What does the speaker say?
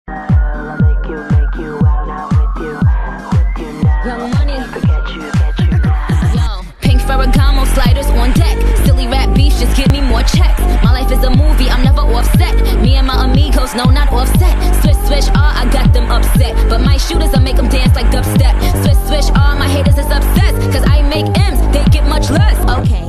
Young money. Yo, pink Ferragamo sliders on deck. Silly rap beefs, just give me more checks. My life is a movie, I'm never offset. Me and my amigos, no, not offset. Swish, swish, I got them upset. But my shooters, I make them dance like dubstep. Swish, swish, my haters is obsessed. Cause I make M's, they get much less. Okay.